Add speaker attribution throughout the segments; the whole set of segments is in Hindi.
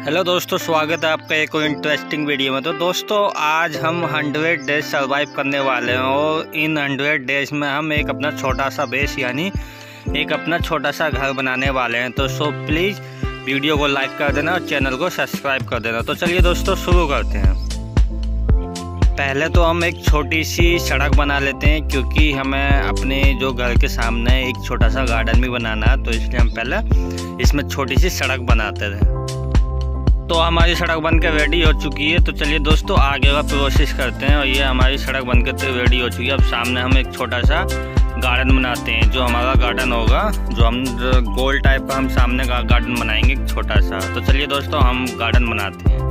Speaker 1: हेलो दोस्तों, स्वागत है आपका एक और इंटरेस्टिंग वीडियो में। तो दोस्तों आज हम 100 डेज सर्वाइव करने वाले हैं और इन 100 डेज में हम एक अपना छोटा सा बेस यानी एक अपना छोटा सा घर बनाने वाले हैं। तो सो प्लीज़ वीडियो को लाइक कर देना और चैनल को सब्सक्राइब कर देना। तो चलिए दोस्तों शुरू करते हैं। पहले तो हम एक छोटी सी सड़क बना लेते हैं क्योंकि हमें अपने जो घर के सामने एक छोटा सा गार्डन भी बनाना है, तो इसलिए हम पहले इसमें छोटी सी सड़क बनाते थे। तो हमारी सड़क बनकर रेडी हो चुकी है। तो चलिए दोस्तों आगे का प्रोसेस करते हैं। और ये हमारी सड़क बनकर रेडी हो चुकी है। अब सामने हम एक छोटा सा गार्डन बनाते हैं, जो हमारा गार्डन होगा, जो हम गोल टाइप का हम सामने का गार्डन बनाएंगे एक छोटा सा। तो चलिए दोस्तों हम गार्डन बनाते हैं।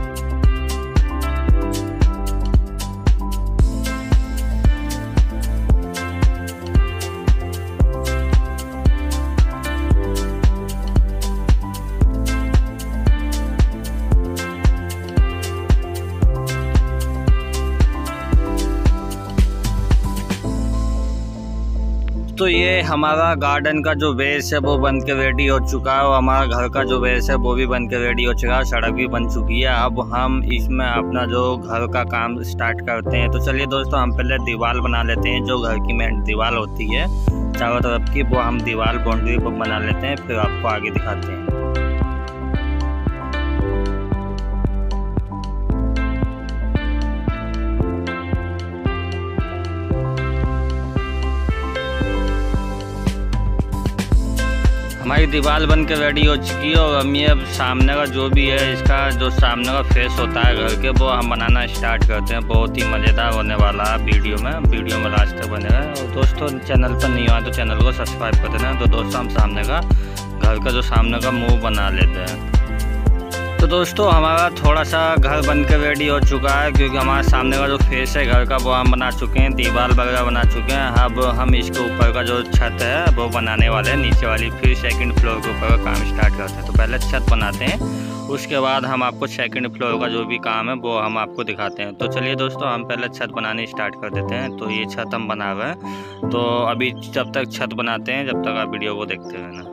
Speaker 1: तो ये हमारा गार्डन का जो बेस है वो बन के रेडी हो चुका है और हमारा घर का जो बेस है वो भी बन के रेडी हो चुका है। सड़क भी बन चुकी है। अब हम इसमें अपना जो घर का काम स्टार्ट करते हैं। तो चलिए दोस्तों हम पहले दीवार बना लेते हैं, जो घर की मेन दीवार होती है चारों तरफ की, वो हम दीवार बाउंड्री को बना लेते हैं, फिर आपको आगे दिखाते हैं। हमारी दीवार बन के रेडी हो चुकी है और हम ये अब सामने का जो भी है, इसका जो सामने का फेस होता है घर के, वो हम बनाना स्टार्ट करते हैं। बहुत ही मज़ेदार होने वाला है वीडियो में लास्ट तक बनेगा। और दोस्तों चैनल पर नहीं हुआ तो चैनल को सब्सक्राइब कर देना। तो दोस्तों हम सामने का घर का जो सामने का मुँह बना लेते हैं। तो दोस्तों हमारा थोड़ा सा घर बन के रेडी हो चुका है क्योंकि हमारे सामने का जो फेस है घर का वो हम बना चुके हैं, दीवार वगैरह बना चुके हैं। अब हम इसके ऊपर का जो छत है वो बनाने वाले हैं, नीचे वाली, फिर सेकंड फ्लोर के ऊपर का काम स्टार्ट करते हैं। तो पहले छत बनाते हैं, उसके बाद हम आपको सेकंड फ्लोर का जो भी काम है वो हम आपको दिखाते हैं। तो चलिए दोस्तों हम पहले छत बनाने स्टार्ट कर देते हैं। तो ये छत हम बना रहे हैं। तो अभी जब तक छत बनाते हैं जब तक आप वीडियो को देखते रहना।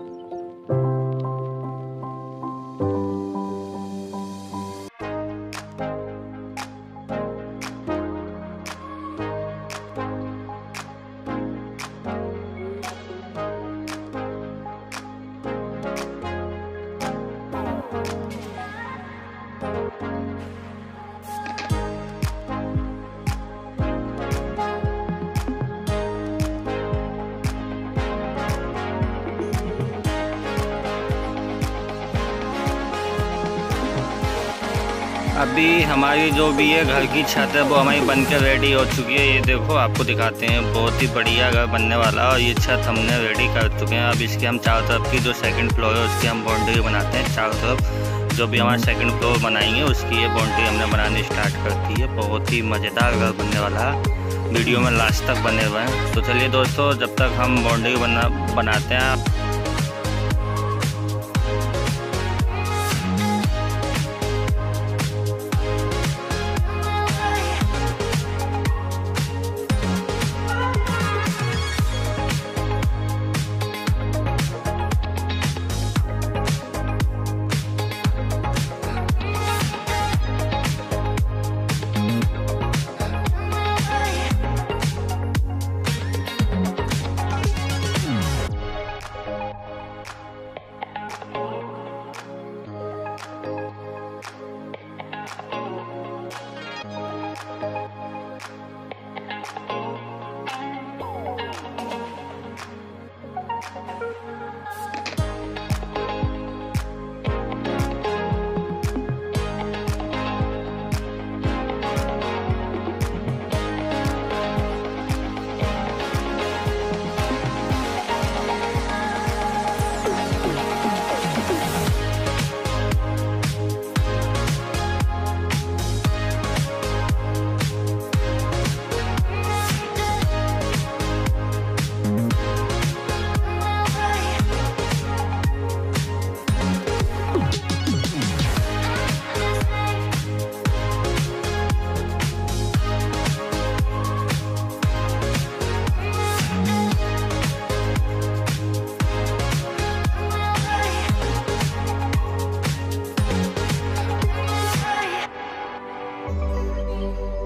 Speaker 1: अभी हमारी जो भी है घर की छत है वो हमारी बनकर रेडी हो चुकी है। ये देखो आपको दिखाते हैं, बहुत ही बढ़िया घर बनने वाला है। और ये छत हमने रेडी कर चुके हैं। अब इसके हम चारों तरफ की जो सेकंड फ्लोर है उसकी हम बाउंड्री बनाते हैं। चारों तरफ जो भी हमारा सेकंड फ्लोर बनाएंगे उसकी ये बाउंड्री हमने बनानी स्टार्ट करती है। बहुत ही मज़ेदार घर बनने वाला है। वीडियो में लास्ट तक बने हुए हैं। तो चलिए दोस्तों जब तक हम बाउंड्री बनाते हैं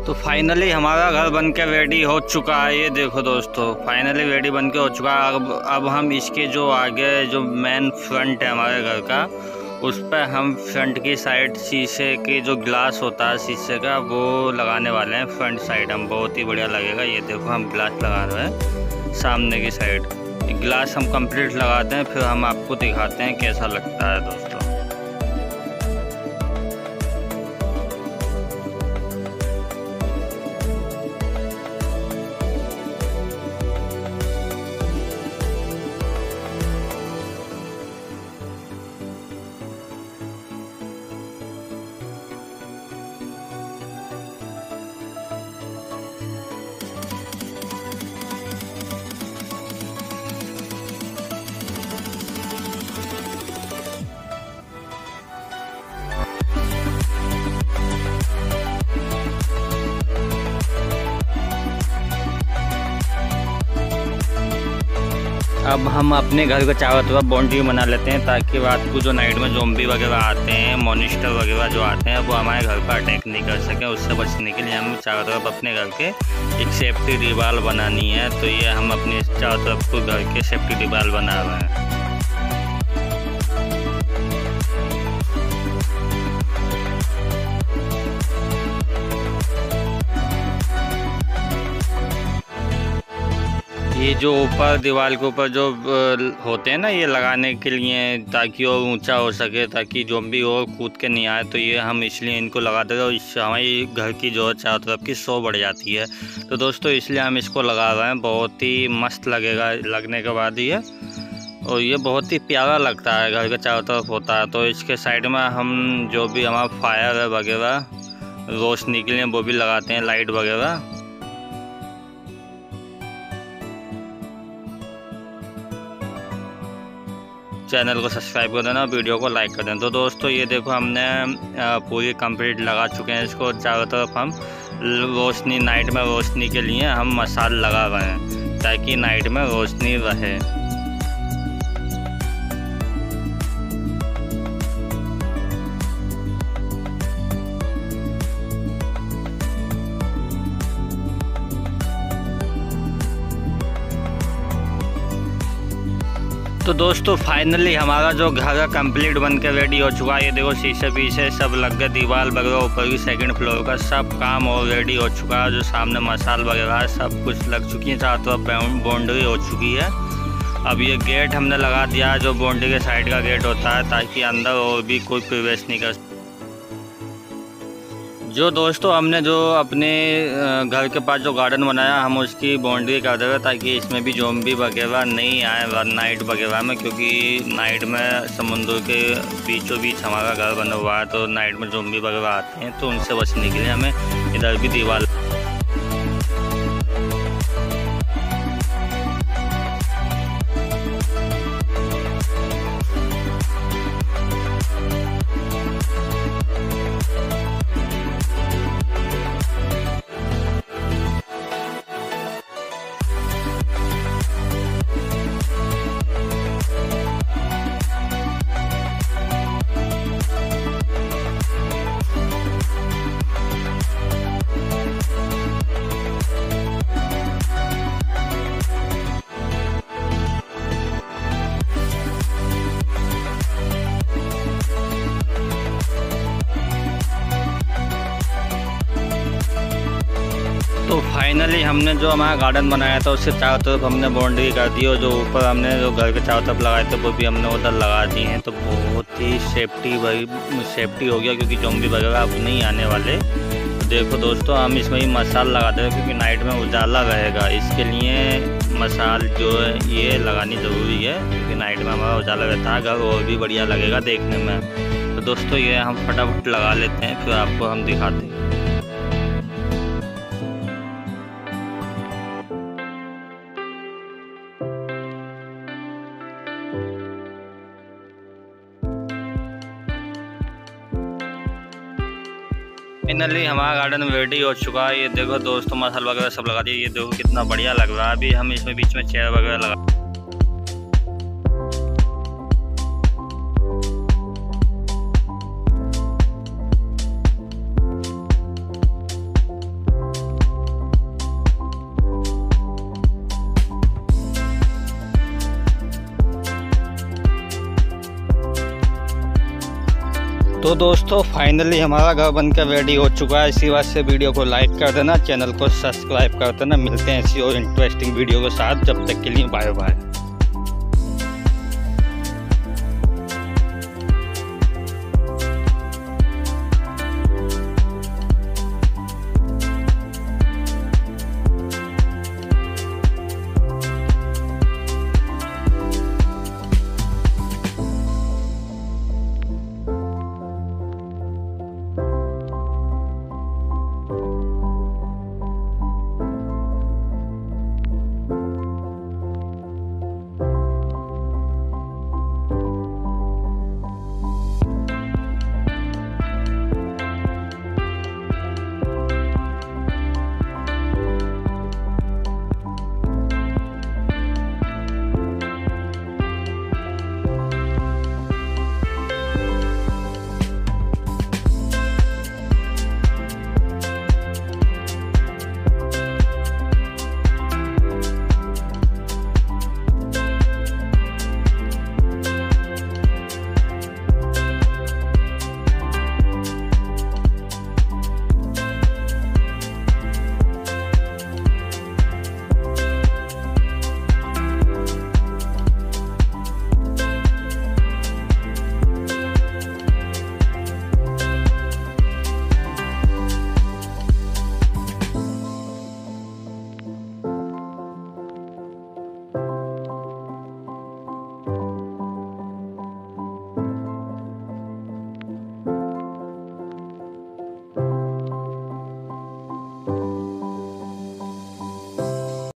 Speaker 1: तो फाइनली हमारा घर बन के रेडी हो चुका है। ये देखो दोस्तों, फाइनली रेडी बन के हो चुका है। अब हम इसके जो आगे जो मेन फ्रंट है हमारे घर का, उस पर हम फ्रंट की साइड शीशे की जो ग्लास होता है शीशे का, वो लगाने वाले हैं फ्रंट साइड। हम बहुत ही बढ़िया लगेगा। ये देखो हम ग्लास लगा रहे हैं सामने की साइड। ग्लास हम कंप्लीट लगाते हैं, फिर हम आपको दिखाते हैं कैसा लगता है दोस्तों। अब हम अपने घर के चारों तरफ बाउंड्री बना लेते हैं, ताकि रात को जो नाइट में ज़ॉम्बी वगैरह आते हैं, मॉन्स्टर वगैरह जो आते हैं, वो हमारे घर पर अटैक नहीं कर सकें। उससे बचने के लिए हमें चारों तरफ अपने घर के एक सेफ्टी दीवार बनानी है। तो ये हम अपने चारों तरफ को घर के सेफ्टी दीवार बना रहे हैं। ये जो ऊपर दीवार के ऊपर जो होते हैं ना, ये लगाने के लिए, ताकि वो ऊंचा हो सके, ताकि ज़ॉम्बी और कूद के नहीं आए। तो ये हम इसलिए इनको लगा देंगे, और इससे हमारी घर की जो चारों तरफ की शो बढ़ जाती है। तो दोस्तों इसलिए हम इसको लगा रहे हैं। बहुत ही मस्त लगेगा लगने के बाद ये, और ये बहुत ही प्यारा लगता है, घर के चारों तरफ होता है। तो इसके साइड में हम जो भी हमारा फायर वगैरह रोशनी के लिए वो भी लगाते हैं, लाइट वगैरह। चैनल को सब्सक्राइब कर देना, वीडियो को लाइक कर देना। तो दोस्तों ये देखो हमने पूरी कंप्लीट लगा चुके हैं इसको। चारों तरफ हम रोशनी, नाइट में रोशनी के लिए हम मसाल लगा रहे हैं, ताकि नाइट में रोशनी रहे। तो दोस्तों फाइनली हमारा जो घर कंप्लीट बन के रेडी हो चुका है। ये देखो शीशे पीछे सब लग गए, दीवार वगैरह ऊपर की सेकंड फ्लोर का सब काम और रेडी हो चुका है। जो सामने मसाल वगैरह सब कुछ लग चुकी है, चारों तरफ बाउंड्री हो चुकी है। अब ये गेट हमने लगा दिया है, जो बाउंड्री के साइड का गेट होता है, ताकि अंदर और भी कोई प्रवेश नहीं कर। जो दोस्तों हमने जो अपने घर के पास जो गार्डन बनाया, हम उसकी बाउंड्री कर देंगे, ताकि इसमें भी ज़ॉम्बी वगैरह नहीं आए नाइट वगैरह में। क्योंकि नाइट में समुद्र के बीचों बीच हमारा घर बना हुआ है, तो नाइट में ज़ॉम्बी वगैरह आते हैं, तो उनसे बचने के लिए हमें इधर भी दीवार। तो फाइनली हमने जो हमारा गार्डन बनाया था, उसके चारों तरफ हमने बाउंड्री कर दी, और जो ऊपर हमने जो घर के चारों तरफ लगाए थे, वो भी हमने उधर लगा दिए हैं। तो बहुत ही सेफ्टी हो गया, क्योंकि ज़ॉम्बी वगैरह अब नहीं आने वाले। तो देखो दोस्तों, हम इसमें ही मसाल लगा देंगे, क्योंकि नाइट में उजाला रहेगा। इसके लिए मसाल जो है ये लगानी ज़रूरी है, क्योंकि नाइट में हमारा उजाला रहता है, घर और भी बढ़िया लगेगा देखने में। तो दोस्तों ये हम फटाफट लगा लेते हैं, फिर आपको हम दिखाते हैं। फाइनली हमारा गार्डन रेडी हो चुका है। ये देखो दोस्तों, मसाला वगैरह सब लगा दिए। ये देखो कितना बढ़िया लग रहा है। अभी हम इसमें बीच में चेयर वगैरह लगा। तो दोस्तों फाइनली हमारा घर बनकर रेडी हो चुका है। इसी बात से वीडियो को लाइक कर देना, चैनल को सब्सक्राइब कर देना। मिलते हैं ऐसी और इंटरेस्टिंग वीडियो के साथ, जब तक के लिए बाय बाय।